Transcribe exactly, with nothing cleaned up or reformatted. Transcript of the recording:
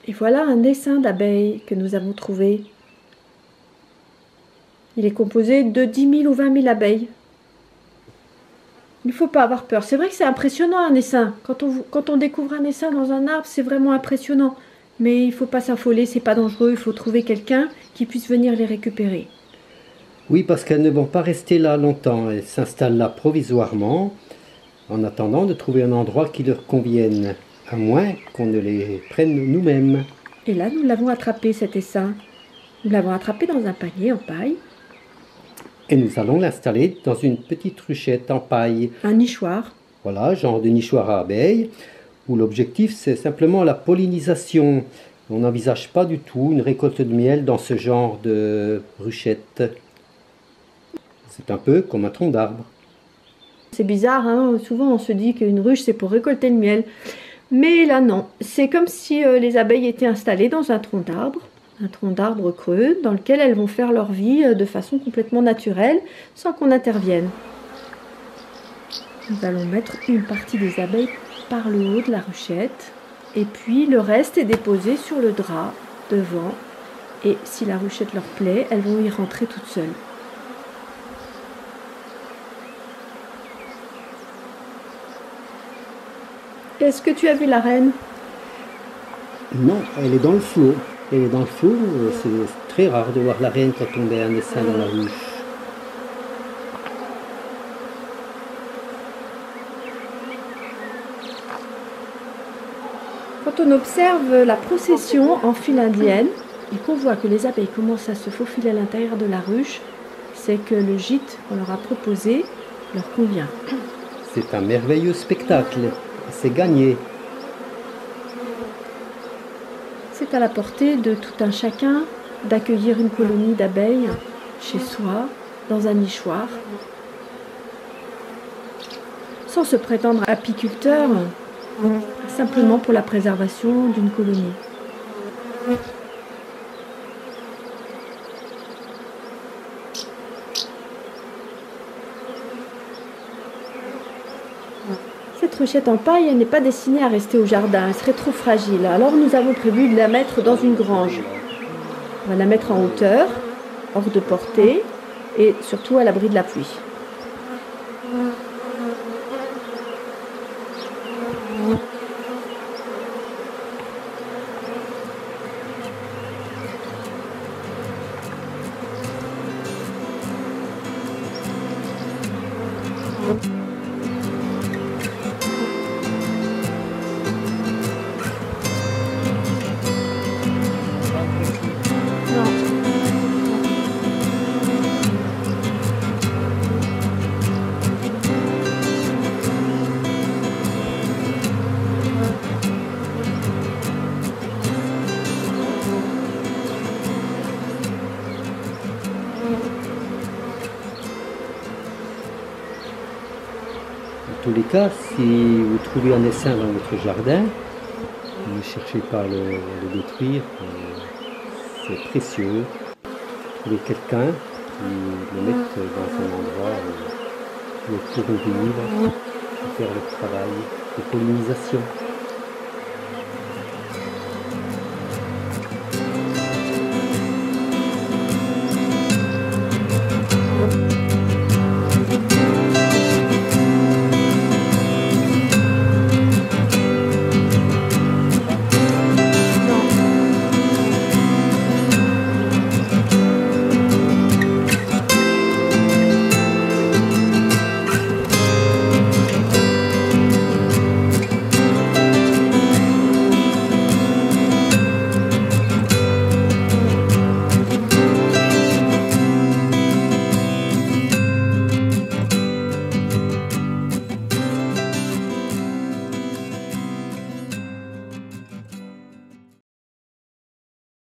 Et voilà un essaim d'abeilles que nous avons trouvé. Il est composé de dix mille ou vingt mille abeilles. Il ne faut pas avoir peur. C'est vrai que c'est impressionnant un essaim. Quand on, quand on découvre un essaim dans un arbre, c'est vraiment impressionnant. Mais il ne faut pas s'affoler, c'est pas dangereux. Il faut trouver quelqu'un qui puisse venir les récupérer. Oui, parce qu'elles ne vont pas rester là longtemps. Elles s'installent là provisoirement, en attendant de trouver un endroit qui leur convienne, à moins qu'on ne les prenne nous-mêmes. Et là, nous l'avons attrapé, cet essaim. Nous l'avons attrapé dans un panier en paille. Et nous allons l'installer dans une petite ruchette en paille. Un nichoir. Voilà, genre de nichoir à abeilles, où l'objectif c'est simplement la pollinisation. On n'envisage pas du tout une récolte de miel dans ce genre de ruchette. C'est un peu comme un tronc d'arbre. C'est bizarre, hein, souvent on se dit qu'une ruche c'est pour récolter le miel. Mais là non, c'est comme si euh, les abeilles étaient installées dans un tronc d'arbre. Un tronc d'arbre creux dans lequel elles vont faire leur vie euh, de façon complètement naturelle, sans qu'on intervienne. Nous allons mettre une partie des abeilles par le haut de la ruchette. Et puis le reste est déposé sur le drap devant. Et si la ruchette leur plaît, elles vont y rentrer toutes seules. Est-ce que tu as vu la reine? Non, elle est dans le flot. Elle est dans le flot, c'est très rare de voir la reine quand on met un essaim dans la ruche. Quand on observe la procession en file indienne et qu'on voit que les abeilles commencent à se faufiler à l'intérieur de la ruche, c'est que le gîte qu'on leur a proposé leur convient. C'est un merveilleux spectacle. C'est gagné. C'est à la portée de tout un chacun d'accueillir une colonie d'abeilles chez soi, dans un nichoir, sans se prétendre apiculteur, simplement pour la préservation d'une colonie. Cette ruchette en paille, elle n'est pas destinée à rester au jardin, elle serait trop fragile. Alors nous avons prévu de la mettre dans une grange. On va la mettre en hauteur, hors de portée et surtout à l'abri de la pluie. Dans tous les cas, si vous trouvez un essaim dans votre jardin, ne cherchez pas à le, à le détruire, c'est précieux. Trouvez quelqu'un qui le mette dans un endroit où ils pourront vivre et faire le travail de pollinisation.